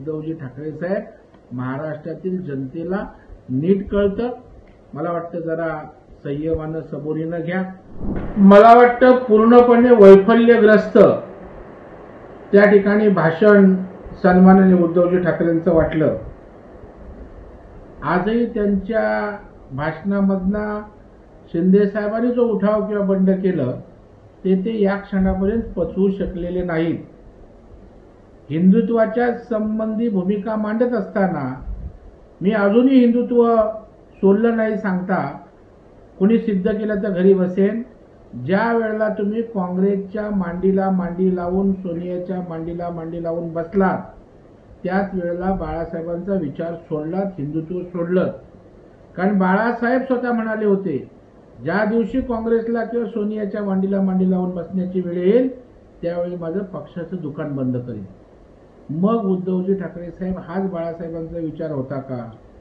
उद्धवजी ठाकरे साहेब महाराष्ट्रातील जनतेला नीट कळतं. मला वाटतं जरा संयमानं सबुरीनं घ्या. मला वाटतं पूर्णपणे वैफल्यग्रस्त त्या ठिकाणी भाषण सन्माननीय उद्धवजी ठाकरेंचं वाटलं. आजही त्यांच्या भाषणामधनं शिंदे साहेबांनी जो उठाव किंवा बंड केलं ते या क्षणापर्यंत पचवू शकलेले नाहीत. हिंदुत्वाच्या संबंधी भूमिका मांडत असताना मी अजूनही हिंदुत्व सोडलं नाही सांगता कुणी सिद्ध केलं तर घरी बसेन. ज्या वेळेला तुम्ही काँग्रेसच्या मांडीला मांडी लावून सोनियाच्या मांडीला मांडी लावून बसलात त्याच वेळेला बाळासाहेबांचा विचार सोडलात, हिंदुत्व सोडलं. कारण बाळासाहेब स्वतः म्हणाले होते ज्या दिवशी काँग्रेसला किंवा सोनियाच्या मांडीला मांडी लावून बसण्याची वेळ येईल त्यावेळी माझं पक्षाचं दुकान बंद करेल. मग उद्धवजी ठाकरे साहेब हाच बाळासाहेबांचा विचार होता का?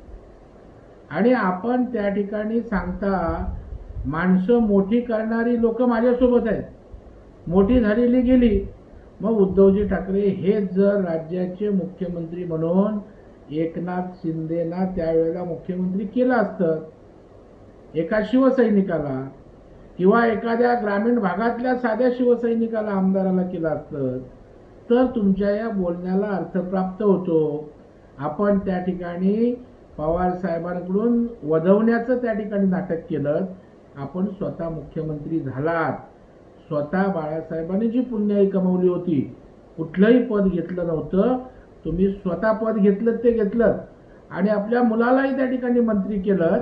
आणि आपण त्या ठिकाणी सांगता माणसं मोठी करणारी लोक माझ्यासोबत आहेत, मोठी झालेली गेली. मग उद्धवजी ठाकरे हे जर राज्याचे मुख्यमंत्री म्हणून एकनाथ शिंदेना त्यावेळेला मुख्यमंत्री केलं असतं, एका शिवसैनिकाला किंवा एखाद्या ग्रामीण भागातल्या साध्या शिवसैनिकाला आमदाराला केलं असतं तर तुमच्या या बोलण्याला अर्थ प्राप्त होतो. आपण त्या ठिकाणी पवार साहेबांकडून वधवण्याचं त्या ठिकाणी नाटक केलं. आपण स्वतः मुख्यमंत्री झालात. स्वतः बाळासाहेबांनी जी पुण्याई कमवली होती, कुठलंही पद घेतलं नव्हतं, तुम्ही स्वतः पद घेतलं ते घेतलं आणि आपल्या मुलालाही त्या ठिकाणी मंत्री केलं.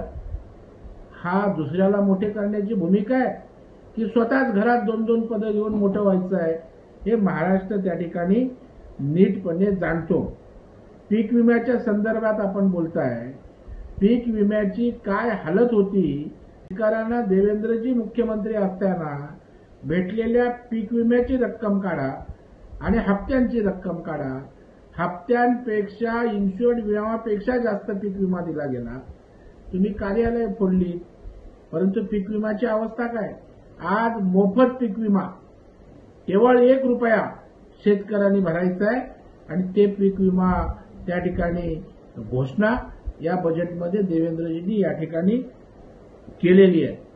हा दुसऱ्याला मोठे करण्याची भूमिका आहे की स्वतःच घरात 2-2 पदं घेऊन मोठं व्हायचं आहे? हे महाराष्ट्र त्या ठिकाणी नीटपणे जाणतो. पीक विम्याच्या संदर्भात आपण बोलताय, पीक विम्याची काय हालत होती. शेतकऱ्यांना देवेंद्रजी मुख्यमंत्री असताना भेटलेल्या पीक विम्याची रक्कम काढा आणि हप्त्यांची रक्कम काढा. हप्त्यांपेक्षा इन्शुअर्ड विम्यापेक्षा जास्त पीक विमा दिला गेला. तुम्ही कार्यालय फोडली, परंतु पीक विम्याची अवस्था काय? आज मोफत पीक विमा केवळ 1 रुपया शेतकऱ्यांनी भरायचा आहे आणि ते पीक विमा त्या ठिकाणी घोषणा या बजेटमध्ये देवेंद्रजींनी या ठिकाणी केलेली आहे.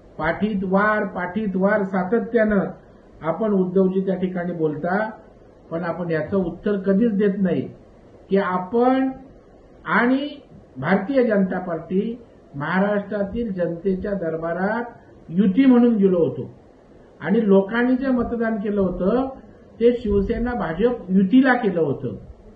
पाठीत वार सातत्यानं आपण उद्धवजी त्या ठिकाणी बोलता, पण आपण याचं उत्तर कधीच देत नाही की आपण आणि भारतीय जनता पार्टी महाराष्ट्रातील जनतेच्या दरबारात युती म्हणून गेलो होतो आणि लोकांनी जे मतदान केलं होतं ते शिवसेना भाजप युतीला केलं होतं.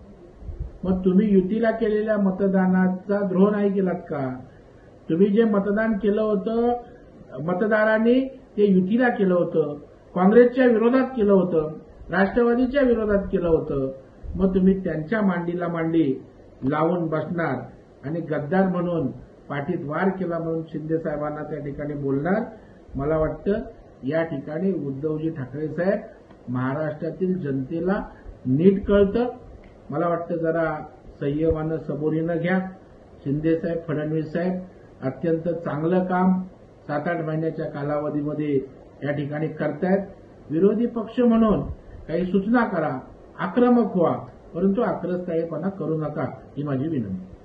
मग तुम्ही युतीला केलेल्या मतदानाचा द्रोह नाही केलात का? तुम्ही जे मतदान केलं होतं मतदारांनी ते युतीला केलं होतं, काँग्रेसच्या विरोधात केलं होतं, राष्ट्रवादीच्या विरोधात केलं होतं. मग तुम्ही त्यांच्या मांडीला मांडी लावून बसणार आणि गद्दार म्हणून पाठीत वार केला म्हणून शिंदे साहेबांना त्या ठिकाणी बोलणार. मला वाटतं या ठिकाणी उद्धवजी ठाकरे साहेब महाराष्ट्रातील जनतेला नीट कळतं. मला वाटतं जरा संयमानं सबुरीनं घ्या. शिंदे साहेब, फडणवीस साहेब अत्यंत चांगलं काम 7-8 महिन्याच्या कालावधीमध्ये या ठिकाणी करतायत. विरोधी पक्ष म्हणून काही सूचना करा, आक्रमक व्हा, परंतु आक्रस्ताळेपणा करू नका ही माझी विनंती.